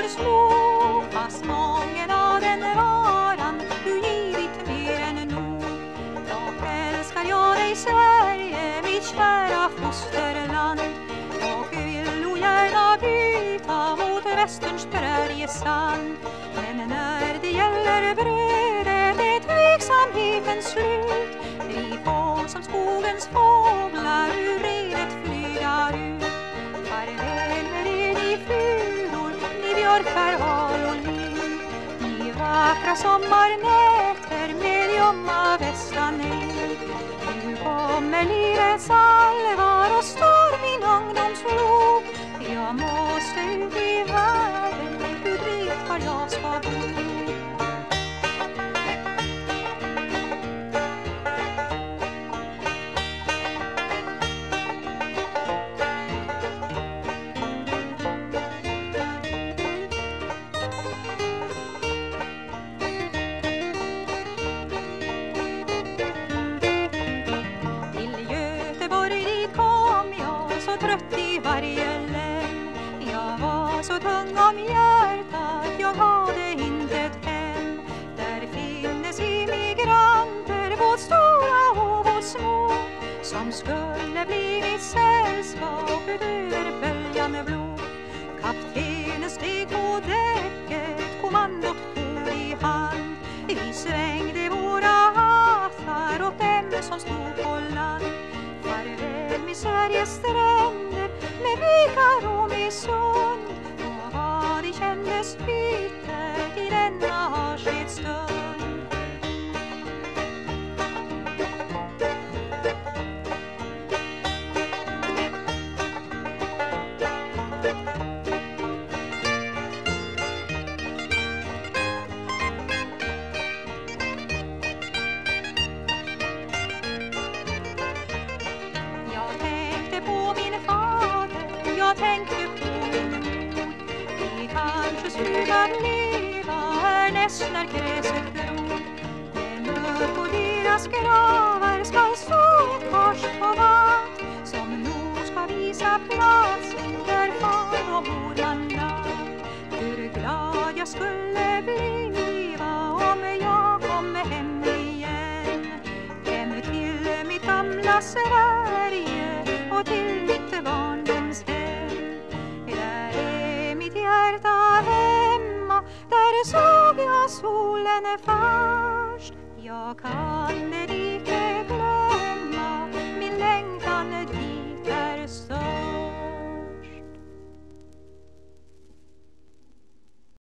för små, fast mången av den varan du givit mer än nog. Dock älskar jag dig Sverige, mitt kära fosterland, och vill nog gärna byta mot västerns prärjesand. Men när det gäller brödet är tveksamhetens slut. Vi får som skogens fåglar ur redet flyga ut. Farväl med er ni furor, ni björkar, hal och lind, ni vackra sommarnätter med ljumma västaneld. Nu kommer livets allvar och står min ungdomsflod. Jag måste ut i världen, Gud vet var jag ska bo. Så tung om hjärtat, jag hade inte ett hem. Där finnes emigranter, både stora och både små, som skulle bli mitt sällskap utöver följande blå. Kaptenen steg på däcket, kommandot tog i hand. Vi svängde våra hattar åt dem som stod på land. Farväl med Sveriges stränder, med vikar och med sund. Det kändes bittert i denna avskedsstund. Jag tänkte på min fader, jag tänkte på min mor. Kanske slutar leva härnäst när gräset gror. Men upp på deras gravar skall stå ett kors på vatt, som nog ska visa platsen där far och mor landar. Hur glad jag skulle bliva om jag kom hem igen, hem till mitt gamla Sverige och till mitt barndomshem. Hjärta hemma, där såg jag solen först. Jag kan